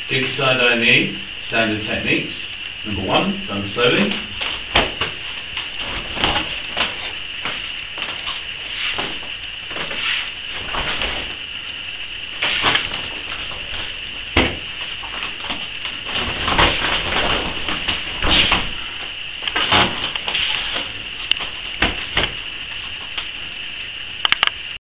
Kikusaidai ni standard techniques. Number 1, done slowly.